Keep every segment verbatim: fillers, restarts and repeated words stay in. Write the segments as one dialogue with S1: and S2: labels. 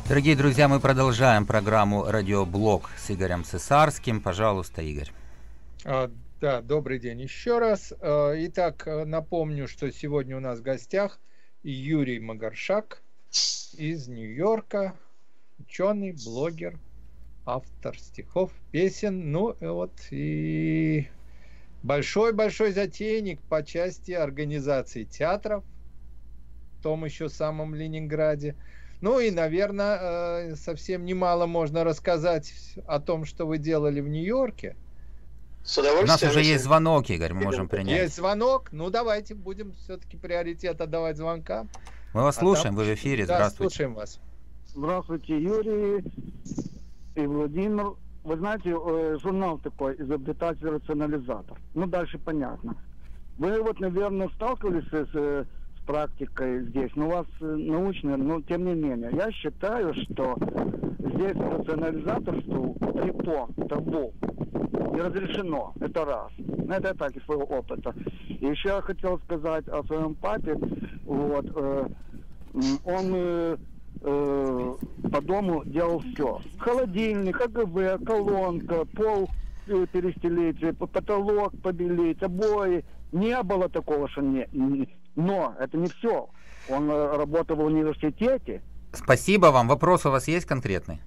S1: Дорогие друзья, мы продолжаем программу «Радиоблог» с Игорем Цесарским. Пожалуйста, Игорь.
S2: А, да, добрый день еще раз. Итак, напомню, что сегодня у нас в гостях Юрий Магаршак из Нью-Йорка, ученый, блогер, автор стихов, песен, ну вот и большой-большой затейник по части организации театров в том еще самом Ленинграде. Ну и, наверное, совсем немало можно рассказать о том, что вы делали в Нью-Йорке.
S1: С удовольствием. У нас уже есть звонок, Игорь, мы можем принять.
S2: Есть звонок? Ну, давайте будем все-таки приоритет отдавать звонкам.
S1: Мы вас а слушаем, там... вы в эфире,
S2: да,
S1: здравствуйте.
S2: слушаем вас.
S3: Здравствуйте, Юрий и Владимир. Вы знаете, журнал такой «Изобретатель-рационализатор». Ну, дальше понятно. Вы вот, наверное, сталкивались с... практикой здесь, но у вас научная, но тем не менее. Я считаю, что здесь рационализаторству трипо, табу не разрешено. Это раз. Это так, из своего опыта. И еще я хотел сказать о своем папе. Вот, э, он э, э, по дому делал все. Холодильник, АГВ, колонка, пол перестелить, потолок побелить, обои. Не было такого, что не... не Но это не все. Он работал в университете.
S1: Спасибо вам. Вопрос у вас есть конкретный?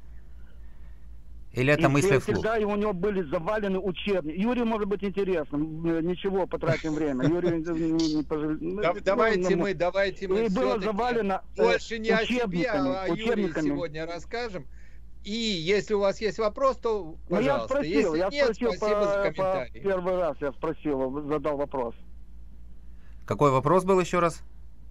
S1: Или это
S3: и
S1: мысли вслух?
S3: Всегда у него были завалены учебники. Юрию может быть интересно. Ничего, потратим время. Юрий не, не пожал...
S2: Давайте мы, давайте мы
S3: было завалено
S2: больше не о себе, а о Юрии сегодня расскажем. И если у вас есть вопрос, то пожалуйста.
S3: Ну, я спросил,
S2: если
S3: я
S2: нет,
S3: спросил
S2: спасибо
S3: по,
S2: за комментарий.
S3: По первый раз я спросил, задал вопрос.
S1: Какой вопрос был еще раз?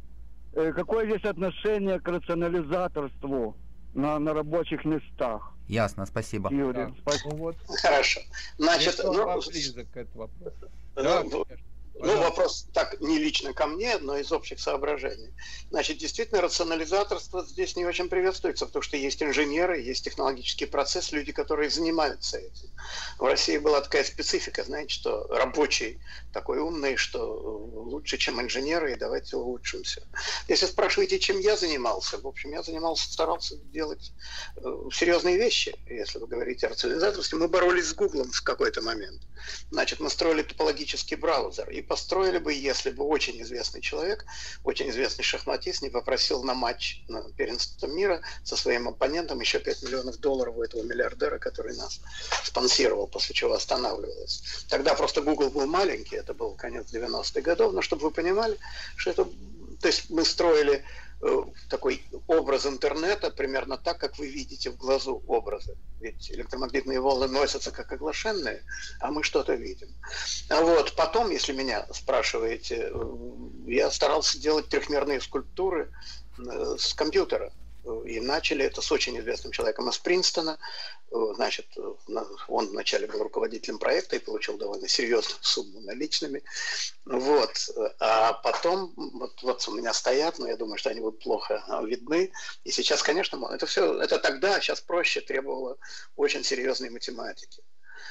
S3: Какое здесь отношение к рационализаторству на, на рабочих местах?
S1: Ясно, спасибо.
S3: Юрий,
S2: да.
S3: спасибо.
S2: Вот.
S4: Хорошо. Значит,
S2: ну, близок к этому вопросу. Да,
S4: ну, ну, вопрос так не лично ко мне, но из общих соображений. Значит, действительно, рационализаторство здесь не очень приветствуется, потому что есть инженеры, есть технологический процесс, люди, которые занимаются этим. В России была такая специфика, знаете, что рабочий такой умный, что лучше, чем инженеры, и давайте улучшимся. Если спрашиваете, чем я занимался, в общем, я занимался, старался делать э, серьезные вещи, если вы говорите о рационализаторстве. Мы боролись с Гуглом в какой-то момент. Значит, мы строили топологический браузер, и построили бы, если бы очень известный человек, очень известный шахматист не попросил на матч на первенство мира со своим оппонентом еще пять миллионов долларов у этого миллиардера, который нас спонсировал, после чего останавливалось. Тогда просто Google был маленький, это был конец девяностых годов, но чтобы вы понимали, что это... То есть мы строили э, такой образ интернета примерно так, как вы видите в глазу образы. Ведь электромагнитные волны носятся как оглашенные, а мы что-то видим. А вот потом, если меня спрашиваете, я старался делать трехмерные скульптуры э, с компьютера. И начали это с очень известным человеком из Принстона. Значит, он вначале был руководителем проекта и получил довольно серьезную сумму наличными. Вот. А потом, вот, вот у меня стоят, но я думаю, что они будут плохо видны. И сейчас, конечно, это все, это тогда, сейчас проще, требовало очень серьезной математики.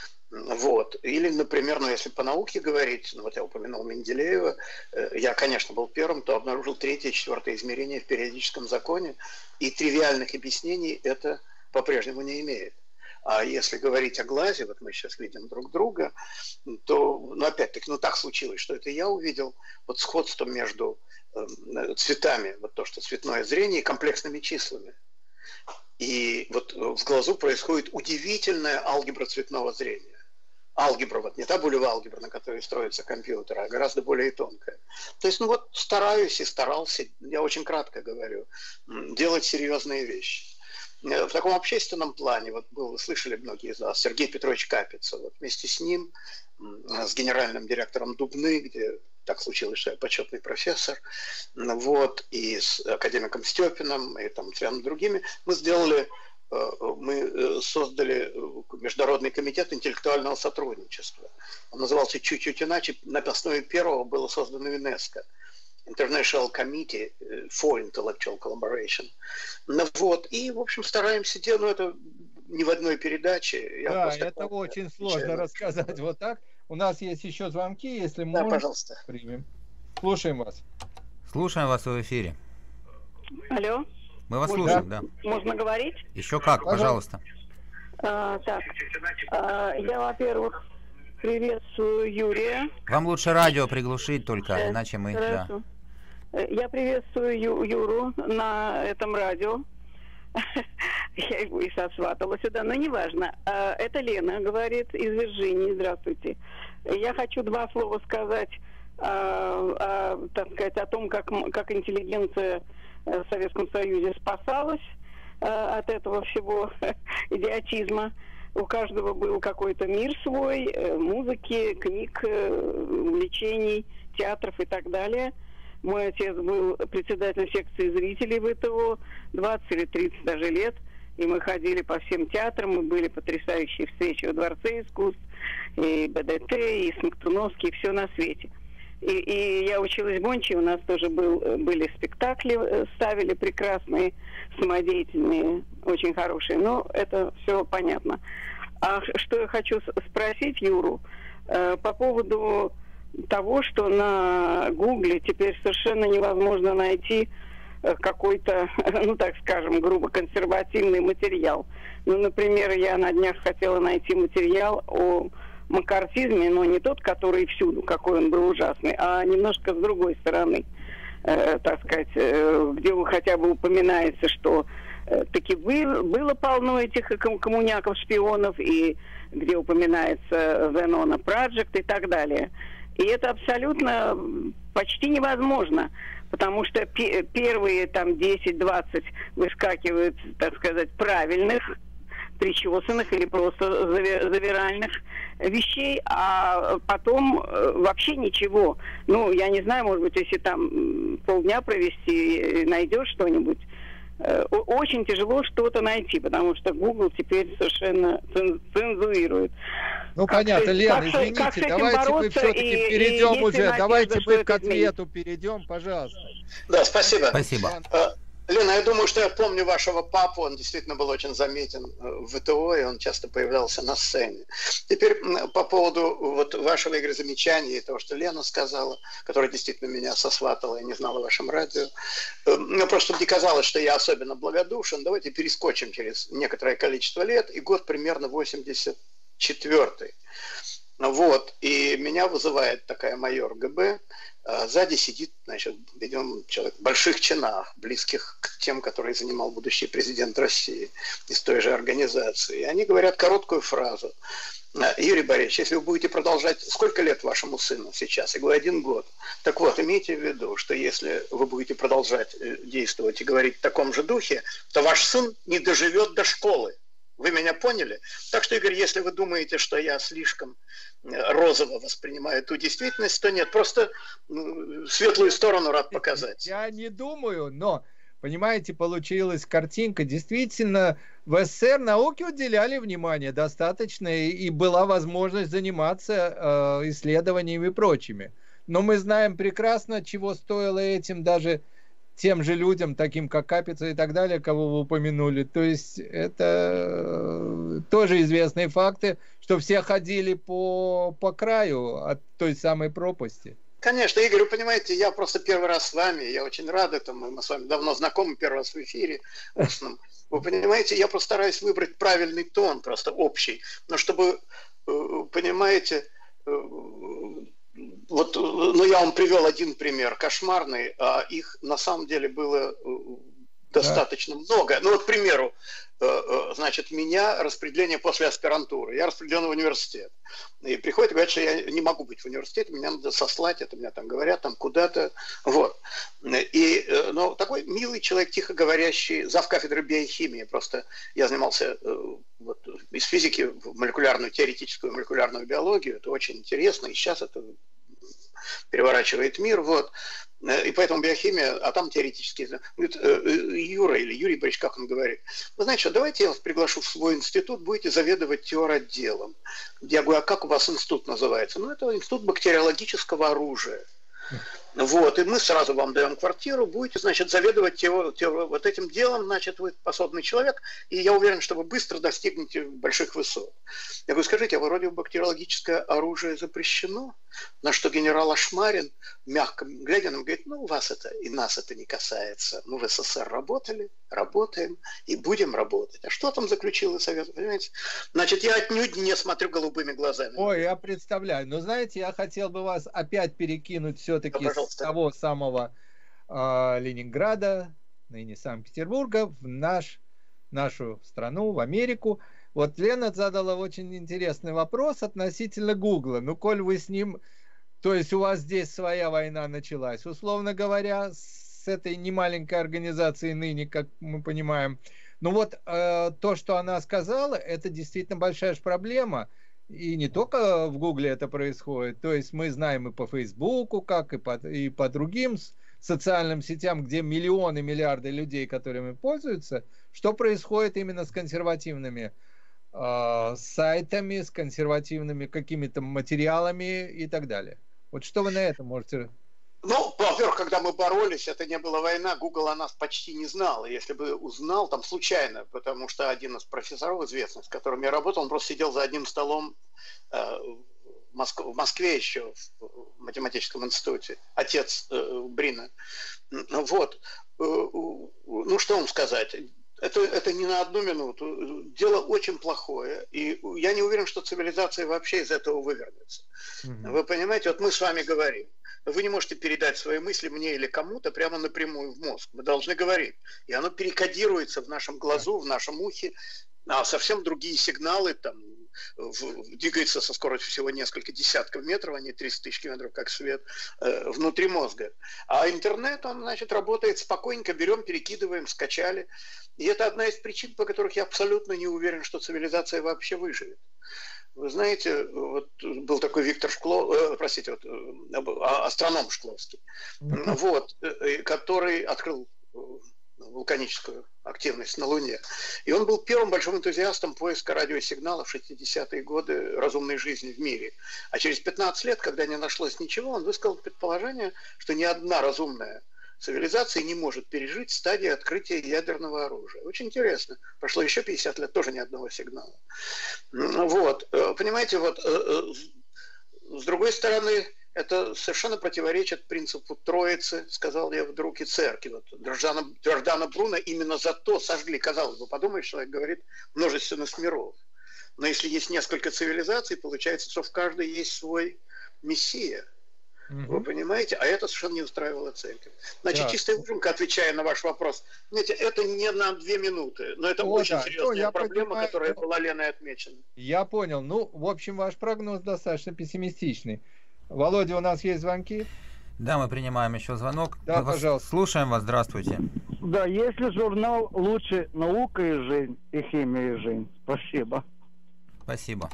S4: Вот. Или, например, ну, если по науке говорить, ну, вот я упомянул Менделеева, я, конечно, был первым, кто обнаружил третье и четвертое измерение в периодическом законе, и тривиальных объяснений это по-прежнему не имеет. А если говорить о глазе, вот мы сейчас видим друг друга, то, ну, опять-таки, ну, так случилось, что это я увидел, вот сходство между э, цветами, вот то, что цветное зрение, и комплексными числами. И вот в глазу происходит удивительная алгебра цветного зрения. Алгебра, вот не та булевая алгебра, на которой строится компьютер, а гораздо более тонкая. То есть, ну вот стараюсь и старался, я очень кратко говорю, делать серьезные вещи. В таком общественном плане, вот был, вы слышали многие из вас, Сергей Петрович Капица, вот вместе с ним, с генеральным директором Дубны, где так случилось, что я почетный профессор, вот, и с академиком Степиным, и там с рядом другими, мы сделали, мы создали Международный комитет интеллектуального сотрудничества. Он назывался чуть-чуть иначе, на основе первого было создано ЮНЕСКО. International Committee for Intellectual Collaboration. Ну, вот, и, в общем, стараемся делать, ну, это не в одной передаче. Я
S2: да, это очень отвечаю. Сложно рассказать вот так. У нас есть еще звонки, если
S4: да,
S2: можно,
S4: пожалуйста.
S2: Примем. Слушаем вас.
S1: Слушаем вас в эфире.
S5: Алло.
S1: Мы вас
S2: Можно?
S1: слушаем, да.
S5: Можно говорить?
S1: Еще как, пожалуйста.
S5: А, так, а, я, во-первых, приветствую Юрия.
S1: Вам лучше радио приглушить только,
S5: Э,
S1: иначе мы... Да.
S5: Хорошо. Э, Я приветствую Ю- Юру на этом радио. Я его и сосватала сюда, но неважно. А, Это Лена говорит из Вирджинии. Здравствуйте. Я хочу два слова сказать, а, а, так сказать, о том, как, м- как интеллигенция э, в Советском Союзе спасалась а, от этого всего идиотизма. У каждого был какой-то мир свой, э, музыки, книг, э, увлечений, театров и так далее. Мой отец был председателем секции зрителей в ВТО двадцать или тридцать даже лет. И мы ходили по всем театрам, и были потрясающие встречи во Дворце искусств, и БДТ, и Смоктуновский, и все на свете. И, и я училась в Бонче, у нас тоже был, были спектакли, э, ставили прекрасные, самодеятельные, очень хорошие. Но это все понятно. А что я хочу с- спросить Юру э, по поводу того, что на Гугле теперь совершенно невозможно найти э, какой-то, ну так скажем, грубо консервативный материал. Ну, например, я на днях хотела найти материал о маккартизме, но не тот, который всюду, какой он был ужасный, а немножко с другой стороны, э, так сказать, э, где хотя бы упоминается, что э, таки был, было полно этих ком- коммуняков, шпионов, и где упоминается Venona Project и так далее. И это абсолютно м, почти невозможно, потому что пе- первые там десять-двадцать выскакивают, так сказать, правильных, причесанных или просто зави- завиральных вещей, а потом э, вообще ничего. Ну, я не знаю, может быть, если там м, полдня провести, э, найдешь что-нибудь. Э, о- Очень тяжело что-то найти, потому что Google теперь совершенно цен- цензурирует.
S2: Ну,
S5: Как
S2: понятно,
S5: с-
S2: Лена,
S5: как с- как с
S2: извините,
S5: этим
S2: давайте мы
S5: бороться,
S2: все-таки
S5: и- и
S2: перейдем
S5: есть ли
S2: уже,
S5: надежда,
S2: давайте
S5: что
S2: мы
S5: это
S2: к
S5: изменится?
S2: ответу перейдем, пожалуйста.
S4: Да, спасибо.
S1: Спасибо.
S4: Э, Лена, я думаю, что я помню вашего папу, он действительно был очень заметен э, в ВТО, и он часто появлялся на сцене. Теперь м, по поводу вот вашего, Игорь, замечания и того, что Лена сказала, которая действительно меня сосватала и не знала о вашем радио. Э, Ну, просто чтобы не казалось, что я особенно благодушен, давайте перескочим через некоторое количество лет, и год примерно восемьдесят четвёртый. Вот, и меня вызывает такая майор ГБ, а сзади сидит, значит, видимо, человек в больших чинах, близких к тем, который занимал будущий президент России из той же организации. И они говорят короткую фразу. Юрий Борисович, если вы будете продолжать... Сколько лет вашему сыну сейчас? Я говорю, один год. Так вот, имейте в виду, что если вы будете продолжать действовать и говорить в таком же духе, то ваш сын не доживет до школы. Вы меня поняли? Так что, Игорь, если вы думаете, что я слишком розово воспринимаю ту действительность, то нет. Просто светлую сторону рад показать.
S2: Я не думаю, но, понимаете, получилась картинка. Действительно, в СССР науке уделяли внимание достаточно, и была возможность заниматься э, исследованиями и прочими. Но мы знаем прекрасно, чего стоило этим даже тем же людям, таким как Капица и так далее, кого вы упомянули. То есть это тоже известные факты, что все ходили по, по краю от той самой пропасти.
S4: Конечно, Игорь, вы понимаете, я просто первый раз с вами, я очень рад этому, мы с вами давно знакомы, первый раз в эфире устном. Вы понимаете, я просто стараюсь выбрать правильный тон, просто общий, но чтобы, понимаете, вот, ну, я вам привел один пример кошмарный, а их на самом деле было достаточно да. много. Ну, вот, к примеру, значит, меня распределение после аспирантуры. Я распределен в университет. И приходит и говорят, что я не могу быть в университете, меня надо сослать, это меня там говорят, там куда-то. Вот. И, ну, такой милый человек, тихо говорящий, завкафедры биохимии. Просто я занимался вот, из физики в молекулярную, теоретическую молекулярную биологию. Это очень интересно, и сейчас это переворачивает мир, вот, и поэтому биохимия, а там теоретически, говорит, Юра или Юрий Борисович, как он говорит, вы знаете что, давайте я вас приглашу в свой институт, будете заведовать теоротделом. Я говорю, а как у вас институт называется? Ну, это институт бактериологического оружия. Вот, и мы сразу вам даем квартиру, будете, значит, заведовать теор, теор, вот этим делом, значит, вы способный человек, и я уверен, что вы быстро достигнете больших высот. Я говорю, скажите, а вроде бактериологическое оружие запрещено? На что генерал Ашмарин, мягко глядя, нам говорит, ну, вас это и нас это не касается. Мы в СССР работали, работаем и будем работать. А что там заключил Совет, понимаете? Значит, я отнюдь не смотрю голубыми глазами.
S2: Ой, я представляю. Но знаете, я хотел бы вас опять перекинуть все-таки
S4: Да,
S2: с того самого э, Ленинграда, ныне Санкт-Петербурга, в наш, нашу страну, в Америку. Вот Лена задала очень интересный вопрос относительно Гугла. Ну, коль вы с ним... То есть у вас здесь своя война началась, условно говоря, с этой немаленькой организацией ныне, как мы понимаем. Ну вот э, то, что она сказала, это действительно большая же проблема. И не только в Гугле это происходит. То есть мы знаем и по Фейсбуку, как и по, и по другим социальным сетям, где миллионы, миллиарды людей, которыми пользуются, что происходит именно с консервативными э, сайтами, с консервативными какими-то материалами и так далее. Вот что вы на это можете...
S4: Ну, во-первых, когда мы боролись, это не была война, Google о нас почти не знал. И если бы узнал, там случайно, потому что один из профессоров известных, с которым я работал, он просто сидел за одним столом э, в, Моск... в Москве еще, в математическом институте, отец э, Брина. Вот. Ну, что вам сказать? Это, это не на одну минуту. Дело очень плохое. И я не уверен, что цивилизация вообще из этого вывернется. Mm-hmm. Вы понимаете, вот мы с вами говорим. Вы не можете передать свои мысли мне или кому-то прямо напрямую в мозг. Мы должны говорить. И оно перекодируется в нашем глазу, в нашем ухе. А совсем другие сигналы там в, двигаются со скоростью всего несколько десятков метров, а не тридцать тысяч километров, как свет, э, внутри мозга. А интернет, он, значит, работает спокойненько, берем, перекидываем, скачали. И это одна из причин, по которых я абсолютно не уверен, что цивилизация вообще выживет. Вы знаете, вот был такой Виктор Шкло, э, простите, вот, э, астроном Шкловский, mm-hmm. вот, э, который открыл э, вулканическую активность на Луне. И он был первым большим энтузиастом поиска радиосигналов в шестидесятые годы разумной жизни в мире. А через пятнадцать лет, когда не нашлось ничего, он высказал предположение, что ни одна разумная цивилизация не может пережить стадии открытия ядерного оружия. Очень интересно. Прошло еще пятьдесят лет, тоже ни одного сигнала. Вот. Понимаете, вот с другой стороны, это совершенно противоречит принципу Троицы, сказал я вдруг, и церкви. Вот Джордано, Джордано Бруно именно за то сожгли. Казалось бы, подумаешь, человек говорит множественность миров. Но если есть несколько цивилизаций, получается, что в каждой есть свой мессия. Вы понимаете? А это совершенно не устраивало церковь. Значит, да. Чистая выжимка, отвечая на ваш вопрос, знаете, это не на две минуты, но это О, очень да. серьезная ну, проблема, понимаю, которая но... была Леной отмечена.
S2: Я понял. Ну, в общем, ваш прогноз достаточно пессимистичный. Володя, у нас есть звонки?
S1: Да, мы принимаем еще звонок.
S2: Да,
S1: мы
S2: пожалуйста.
S1: Слушаем вас, здравствуйте.
S3: Да, если журнал «Лучше наука и жизнь» и «Химия и жизнь». Спасибо.
S1: Спасибо.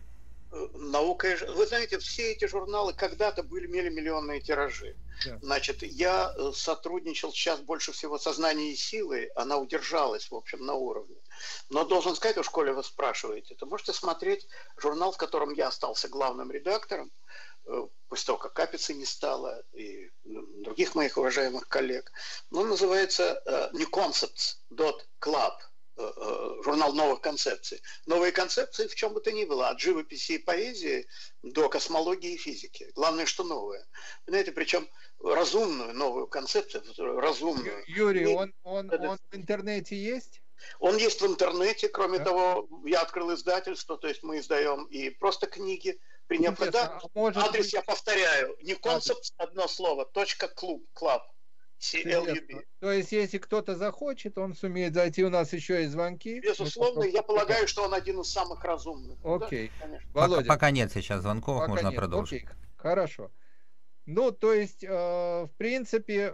S4: Наука и жизнь. Вы знаете, все эти журналы когда-то были, имели миллионные тиражи. Yeah. Значит, я сотрудничал сейчас больше всего со «Знанием и силой», она удержалась, в общем, на уровне. Но должен сказать, уж коли вы спрашиваете, то можете смотреть журнал, в котором я остался главным редактором, после того, как Капицы не стало, и других моих уважаемых коллег. Он называется new concepts dot club, журнал новых концепций. Новые концепции в чем бы то ни было, от живописи и поэзии до космологии и физики. Главное, что новое. Понимаете, причем разумную новую концепцию, разумную.
S2: Юрий, он, он, он в интернете есть?
S4: Он есть в интернете. Кроме да. того, я открыл издательство, то есть мы издаем и просто книги. При необходимости. А адрес быть... я повторяю. Не концепт, одно слово. Точка клуб, клаб. си эл ю би.
S2: То есть, если кто-то захочет, он сумеет зайти. У нас еще есть звонки.
S4: Безусловно, я полагаю, что он один из самых разумных.
S2: Окей.
S4: Да,
S1: Володя. Пока, пока нет сейчас звонков,
S2: пока
S1: можно
S2: нет.
S1: продолжить.
S2: Окей. Хорошо. Ну, то есть, э, в принципе,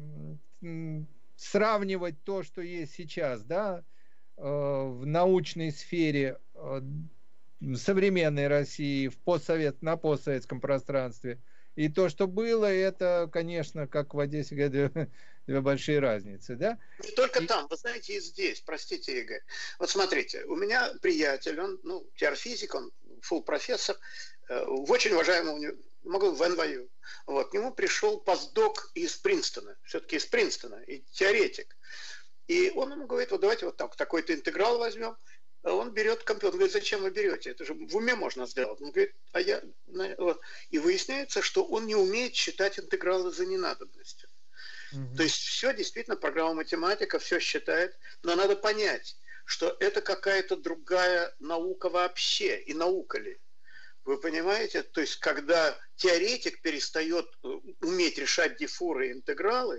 S2: э, сравнивать то, что есть сейчас, да, э, в научной сфере э, современной России в постсовет, на постсоветском пространстве, и то, что было, это, конечно, как в Одессе говорят, две, две большие разницы, да?
S4: Не только
S2: и...
S4: там, вы знаете, и здесь, простите, Игорь. Вот смотрите, у меня приятель, он, ну, теорфизик, он фулл профессор, э, в очень уважаемом уни... могу в эн вэ ю. Вот, к нему пришел постдок из Принстона, все-таки из Принстона, и теоретик. И он ему говорит, вот давайте вот так, такой-то интеграл возьмем, он берет компьютер, он говорит, зачем вы берете? Это же в уме можно сделать. Он говорит, а я... Вот. И выясняется, что он не умеет считать интегралы за ненадобностью. Mm-hmm. То есть все действительно, программа математика все считает, но надо понять, что это какая-то другая наука вообще, и наука ли. Вы понимаете? То есть когда теоретик перестает уметь решать диффуры и интегралы,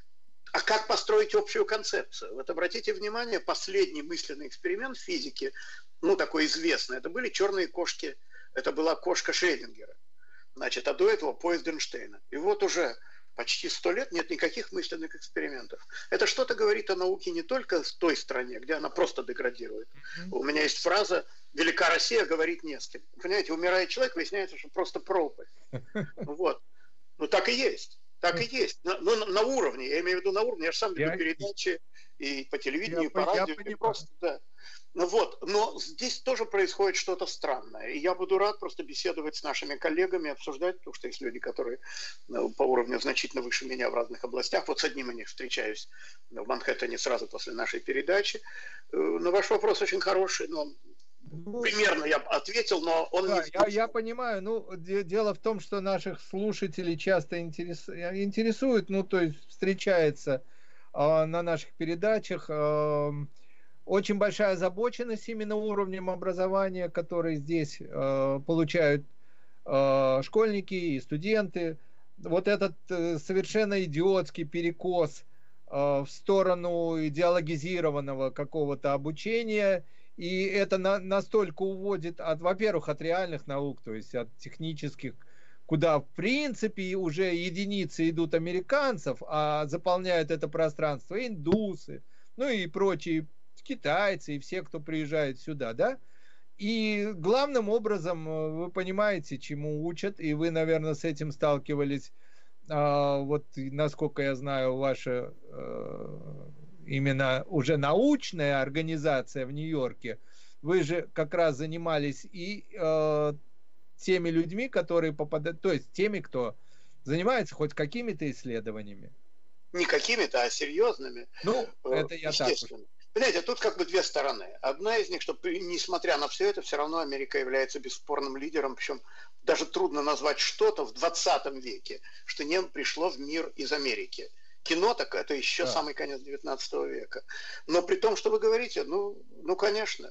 S4: а как построить общую концепцию? Вот обратите внимание, последний мысленный эксперимент в физике, ну, такой известный, это были черные кошки, это была кошка Шрёдингера, значит, а до этого поезд Эйнштейна. И вот уже почти сто лет нет никаких мысленных экспериментов. Это что-то говорит о науке не только в той стране, где она просто деградирует. Mm-hmm. У меня есть фраза «Велика Россия, говорит не с кем». Понимаете, умирает человек, выясняется, что просто пропасть. Вот. Ну, так и есть. Так и есть. Но на, на уровне, я имею в виду на уровне, я же сам веду я... передачи и по телевидению, я и по радио. И просто, да. Ну, вот. Но здесь тоже происходит что-то странное. И я буду рад просто беседовать с нашими коллегами, обсуждать, потому что есть люди, которые ну, по уровню значительно выше меня в разных областях. Вот с одним из них встречаюсь в Манхэттене сразу после нашей передачи. Но ваш вопрос очень хороший, но... Ну, примерно я ответил, но он
S2: да,
S4: не...
S2: Я, я понимаю, ну, дело в том, что наших слушателей часто интерес, интересует, ну, то есть встречается э, на наших передачах э, очень большая озабоченность именно уровнем образования, который здесь э, получают э, школьники и студенты. Вот этот э, совершенно идиотский перекос э, в сторону идеологизированного какого-то обучения. И это на, настолько уводит, от, во-первых, от реальных наук, то есть от технических, куда в принципе уже единицы идут американцев, а заполняют это пространство индусы, ну и прочие китайцы, и все, кто приезжает сюда, да? И главным образом, вы понимаете, чему учат, и вы, наверное, с этим сталкивались, а, вот, насколько я знаю, ваша... именно уже научная организация в Нью-Йорке, вы же как раз занимались и э, теми людьми, которые попадают, то есть теми, кто занимается хоть какими-то исследованиями.
S4: Не какими-то, а серьезными.
S2: Ну, это я так.
S4: Понимаете, тут как бы две стороны. Одна из них, что несмотря на все это, все равно Америка является бесспорным лидером, причем даже трудно назвать что-то в двадцатом веке, что не пришло в мир из Америки. Кино так это еще да. Самый конец девятнадцатого века. Но при том, что вы говорите, ну, ну конечно,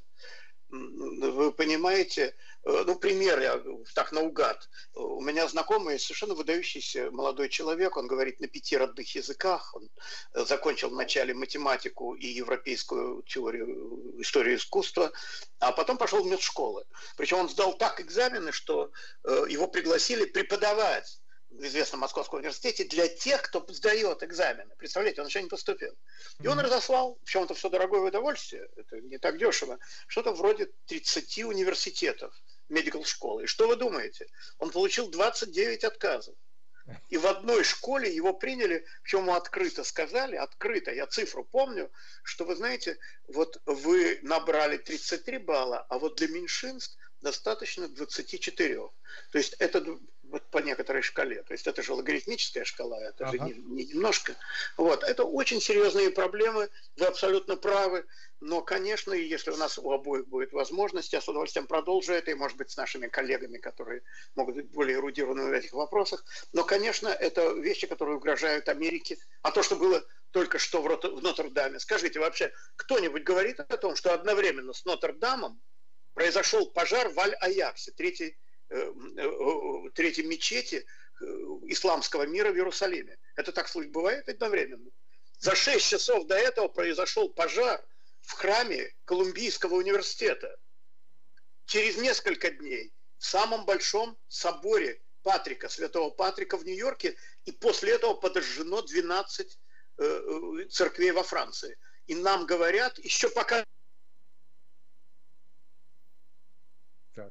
S4: вы понимаете, ну, пример, я так наугад. У меня знакомый, совершенно выдающийся молодой человек, он говорит на пяти родных языках, он закончил вначале математику и европейскую теорию, историю искусства, а потом пошел в медшколы. Причем он сдал так экзамены, что его пригласили преподавать в известном Московском университете для тех, кто сдает экзамены. Представляете, он еще не поступил. И он разослал, причем это все дорогое удовольствие, это не так дешево, что-то вроде тридцати университетов, медикал школы. И что вы думаете? Он получил двадцать девять отказов. И в одной школе его приняли, причем ему открыто сказали, открыто, я цифру помню, что вы знаете, вот вы набрали тридцать три балла, а вот для меньшинств достаточно двадцать четыре. То есть это вот по некоторой шкале. То есть это же логарифмическая шкала, это ага. же не, не немножко. Вот. Это очень серьезные проблемы, вы абсолютно правы. Но, конечно, если у нас у обоих будет возможность, я с удовольствием продолжу это, и, может быть, с нашими коллегами, которые могут быть более эрудированы в этих вопросах. Но, конечно, это вещи, которые угрожают Америке. А то, что было только что в, в Нотр-Даме, скажите, вообще, кто-нибудь говорит о том, что одновременно с Нотр-Дамом произошел пожар в Аль-Аяксе, третьей, э, э, третьей мечети э, исламского мира в Иерусалиме. Это так случай бывает одновременно. За шесть часов до этого произошел пожар в храме Колумбийского университета. Через несколько дней в самом большом соборе Патрика, Святого Патрика в Нью-Йорке, и после этого подожжено двенадцать э, церквей во Франции. И нам говорят, еще пока...
S2: Так.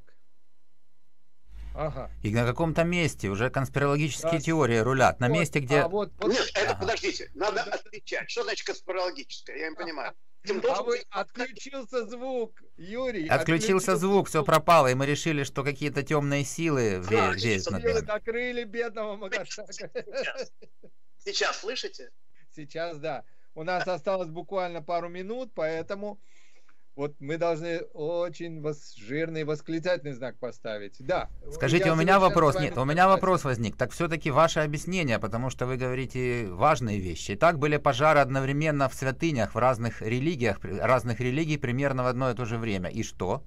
S2: Ага.
S1: И на каком-то месте уже конспирологические
S2: да.
S1: теории рулят. На
S2: вот,
S1: месте, где...
S2: А вот, вот...
S4: Нет, это,
S1: ага.
S4: подождите, надо отличать. Что значит конспирологическое? Я не понимаю.
S2: А вы отключился звук, Юрий.
S1: Отключился звук, все пропало, и мы решили, что какие-то темные силы веют над нами.
S2: Накрыли бедного Магаршака.
S4: Сейчас. Сейчас слышите?
S2: Сейчас, да. У нас осталось буквально пару минут, поэтому Вот мы должны очень вос, жирный восклицательный знак поставить. Да.
S1: Скажите,
S2: я
S1: у меня вопрос,
S2: с вами
S1: нет, у меня
S2: согласен.
S1: вопрос возник. Так все-таки ваше объяснение, потому что вы говорите важные вещи. Итак, были пожары одновременно в святынях, в разных религиях, разных религий примерно в одно и то же время. И что?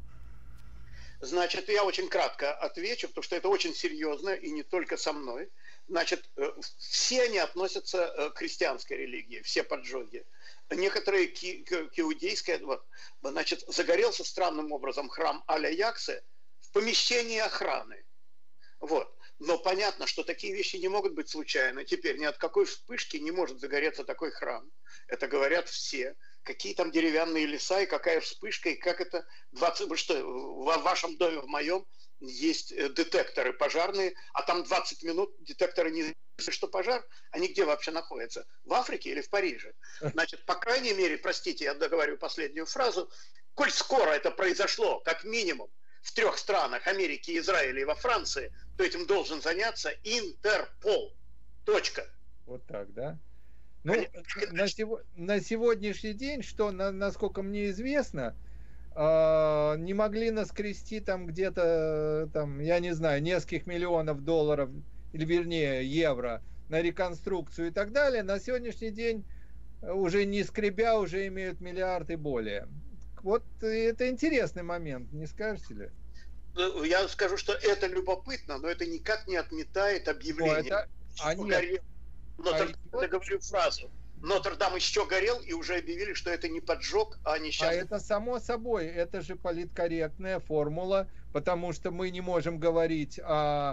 S4: Значит, я очень кратко отвечу, потому что это очень серьезно, и не только со мной. Значит, все они относятся к христианской религии, все поджоги. Некоторые к, к, к иудейской, вот, значит, загорелся странным образом храм Аля-Яксе в помещении охраны. Вот. Но понятно, что такие вещи не могут быть случайны. Теперь ни от какой вспышки не может загореться такой храм. Это говорят все. Какие там деревянные леса, и какая вспышка, и как это... двадцать, что, в вашем доме, в моем, есть детекторы пожарные, а там двадцать минут детекторы не... что пожар, они где вообще находятся? В Африке или в Париже? Значит, по крайней мере, простите, я договорю последнюю фразу, коль скоро это произошло, как минимум, в трех странах, Америке, Израиле и во Франции, то этим должен заняться Интерпол. Точка.
S2: Вот так, да? Ну, на, сего, на сегодняшний день, что, на, насколько мне известно, э, не могли наскрести там где-то, там, я не знаю, нескольких миллионов долларов, или вернее евро, на реконструкцию и так далее. На сегодняшний день уже не скребя, уже имеют миллиард и более. Вот это интересный момент, не скажете ли?
S4: Я скажу, что это любопытно, но это никак не отметает объявление.
S2: Это... А нет.
S4: Нотр... а... Я говорю фразу. Нотр-Дам еще горел, и уже объявили, что это не поджог, а несчастный.
S2: А это само собой, это же политкорректная формула, потому что мы не можем говорить о,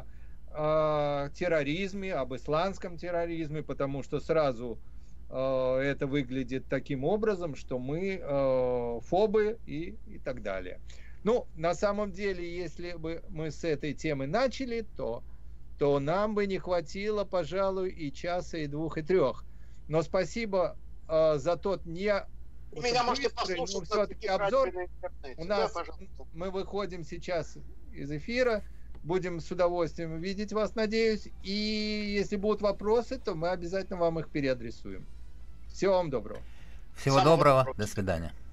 S2: о терроризме, об исламском терроризме, потому что сразу э, это выглядит таким образом, что мы э, фобы и, и так далее. Ну, на самом деле, если бы мы с этой темы начали, то, то нам бы не хватило, пожалуй, и часа, и двух, и трех. Но спасибо э, за тот не
S4: меня можете
S2: быстрый, но
S4: послушать,
S2: все-таки обзор. У нас
S4: да,
S2: мы выходим сейчас из эфира, будем с удовольствием видеть вас, надеюсь. И если будут вопросы, то мы обязательно вам их переадресуем. Всего вам доброго.
S1: Всего
S4: Самого
S1: доброго,
S4: доброго.
S1: До свидания.